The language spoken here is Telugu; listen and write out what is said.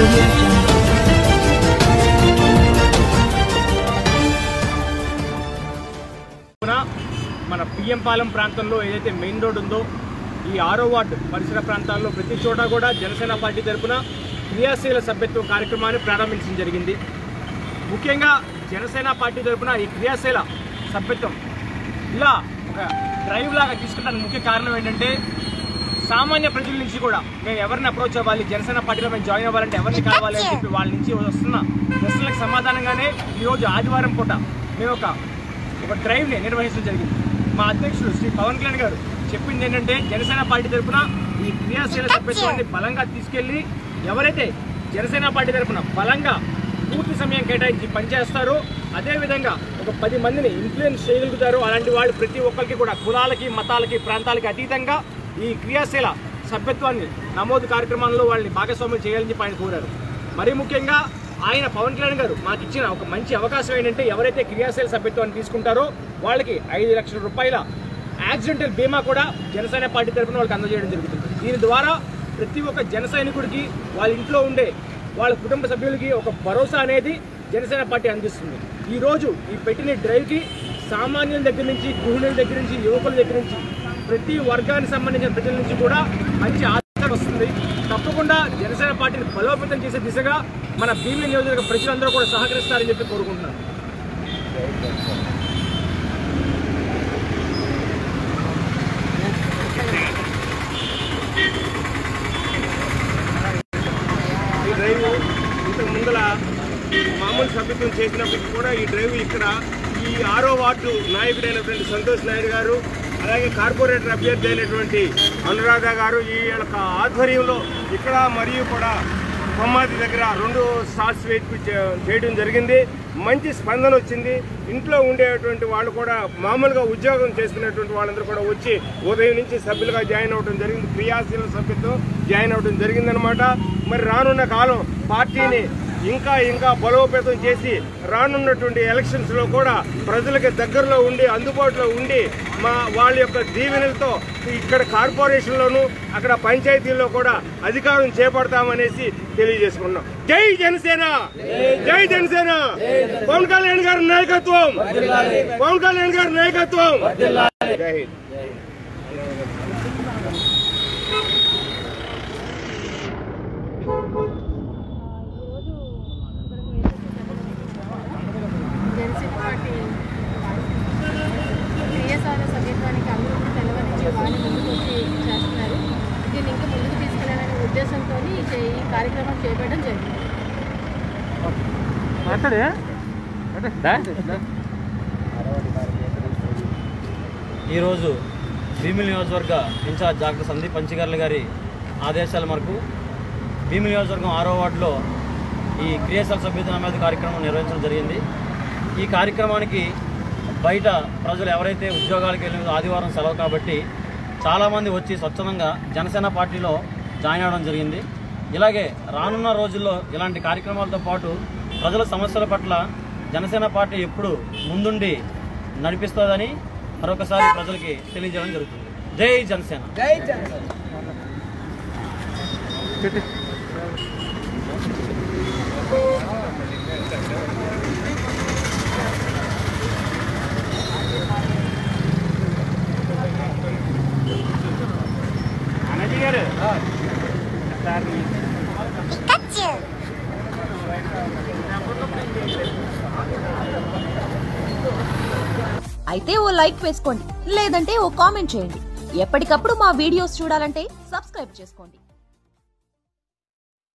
మన పిఎం పాలెం ప్రాంతంలో ఏదైతే మెయిన్ రోడ్ ఉందో ఈ 6వ వార్డు పరిసర ప్రాంతాల్లో ప్రతి చోట కూడా జనసేన పార్టీ తరఫున క్రియాశీల సభ్యత్వం కార్యక్రమాన్ని ప్రారంభించడం జరిగింది. ముఖ్యంగా జనసేన పార్టీ తరఫున ఈ క్రియాశీల సభ్యత్వం ఇలా ఒక డ్రైవ్ లాగా తీసుకుంటానికి ముఖ్య కారణం ఏంటంటే సామాన్య ప్రజల నుంచి కూడా మేము ఎవరిని అప్రోచ్ అవ్వాలి, జనసేన పార్టీలో మేము జాయిన్ అవ్వాలంటే ఎవరిని కావాలి అని చెప్పి వాళ్ళ నుంచి వస్తున్న ప్రశ్నలకు సమాధానంగానే ఈరోజు ఆదివారం పూట మేము ఒక డ్రైవ్ని నిర్వహించడం జరిగింది. మా అధ్యక్షుడు శ్రీ పవన్ కళ్యాణ్ గారు చెప్పింది ఏంటంటే జనసేన పార్టీ తరఫున ఈ క్రియాశీల సభ్యత్వాన్ని బలంగా తీసుకెళ్లి ఎవరైతే జనసేన పార్టీ తరఫున బలంగా పూర్తి సమయం కేటాయించి పనిచేస్తారో అదేవిధంగా ఒక 10 మందిని ఇన్ఫ్లుయెన్స్ చేయగలుగుతారో అలాంటి వాళ్ళు ప్రతి ఒక్కరికి కూడా కులాలకి మతాలకి ప్రాంతాలకి అతీతంగా ఈ క్రియాశీల సభ్యత్వాన్ని నమోదు కార్యక్రమంలో వాళ్ళని భాగస్వామ్యం చేయాలని చెప్పి ఆయన కోరారు. మరీ ముఖ్యంగా ఆయన పవన్ కళ్యాణ్ గారు మాకు ఇచ్చిన ఒక మంచి అవకాశం ఏంటంటే ఎవరైతే క్రియాశీల సభ్యత్వాన్ని తీసుకుంటారో వాళ్ళకి 5 లక్షల రూపాయల యాక్సిడెంటల్ బీమా కూడా జనసేన పార్టీ తరఫున వాళ్ళకి అందజేయడం జరుగుతుంది. దీని ద్వారా ప్రతి ఒక్క జన సైనికుడికి వాళ్ళ ఇంట్లో ఉండే వాళ్ళ కుటుంబ సభ్యులకి ఒక భరోసా అనేది జనసేన పార్టీ అందిస్తుంది. ఈరోజు ఈ పెట్టిన డ్రైవ్కి సామాన్యుల దగ్గర నుంచి గృహిణుల దగ్గర నుంచి యువకుల దగ్గర నుంచి ప్రతి వర్గానికి సంబంధించిన ప్రజల నుంచి కూడా మంచి ఆదరణ వస్తుంది. తప్పకుండా జనసేన పార్టీని బలోపేతం చేసే దిశగా మన భీమిలి నియోజకవర్గ ప్రజలందరూ కూడా సహకరిస్తారని చెప్పి కోరుకుంటున్నాను. ఈ డ్రైవ్ ఇంతకు ముందల మామూలు సభ్యత్వం చేసినప్పటికీ కూడా ఈ డ్రైవ్ ఇక్కడ ఈ 6వ వార్డు నాయకుడైనటువంటి సంతోష్ నాయుడు గారు అలాగే కార్పొరేటర్ అభ్యర్థి అయినటువంటి అనురాధ గారు ఈ యొక్క ఆధ్వర్యంలో ఇక్కడ మరియు కూడా కొమ్మాది దగ్గర 2 స్టాల్స్ చేయడం జరిగింది. మంచి స్పందన వచ్చింది. ఇంట్లో ఉండేటువంటి వాళ్ళు కూడా మామూలుగా ఉద్యోగం చేసుకునేటువంటి వాళ్ళందరూ కూడా వచ్చి ఉదయం నుంచి సభ్యులుగా జాయిన్ అవ్వడం జరిగింది. క్రియాశీల సభ్యత్వం జాయిన్ అవ్వడం జరిగిందనమాట. మరి రానున్న కాలం పార్టీని ఇంకా బలోపేతం చేసి రానున్నటువంటి ఎలక్షన్స్లో కూడా ప్రజలకు దగ్గరలో ఉండి అందుబాటులో ఉండి వాళ్ళ యొక్క దీవెనలతో ఇక్కడ కార్పొరేషన్లోను అక్కడ పంచాయతీల్లో కూడా అధికారం చేపడతామనేసి తెలియజేసుకున్నాం. జై జనసేన, జై జనసేన, పవన్ కళ్యాణ్ గారి నాయకత్వం, పవన్ కళ్యాణ్ గారి నాయకత్వం. జై హింద్. జనసేన పార్టీ క్రియాశీల సభ్యత్వానికి అందరూ తెలవనిచ్చి వాళ్ళు ముందుకు వచ్చి చేస్తున్నారు. దీన్ని ఇంకా ముందుకు తీసుకెళ్లాలనే ఉద్దేశంతో ఈ కార్యక్రమం చేపట్టడం జరిగింది. ఈరోజు భీమిలి నియోజకవర్గ ఇన్ఛార్జ్ డాక్టర్ సందీప్ పంచిగర్ల గారి ఆదేశాల మేరకు భీమిలి నియోజకవర్గం 6వ వార్డులో ఈ క్రియాశీల సభ్యత్వ నమోదు కార్యక్రమం నిర్వహించడం జరిగింది. ఈ కార్యక్రమానికి బయట ప్రజలు ఎవరైతే ఉద్యోగాలకు వెళ్ళిన ఆదివారం సెలవు కాబట్టి చాలామంది వచ్చి స్వచ్ఛందంగా జనసేన పార్టీలో జాయిన్ అవ్వడం జరిగింది. ఇలాగే రానున్న రోజుల్లో ఇలాంటి కార్యక్రమాలతో పాటు ప్రజల సమస్యల పట్ల జనసేన పార్టీ ఎప్పుడు ముందుండి నడిపిస్తుందని మరొకసారి ప్రజలకి తెలియజేయడం జరుగుతుంది. జై జనసేన. జై జనసేన. అయితే ఓ లైక్ వేసుకోండి, లేదంటే ఓ కామెంట్ చేయండి. ఎప్పటికప్పుడు మా వీడియోస్ చూడాలంటే సబ్స్క్రైబ్ చేసుకోండి.